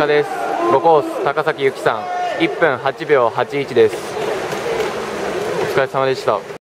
です。5コース高崎ゆきさん1分8秒81です。お疲れ様でした。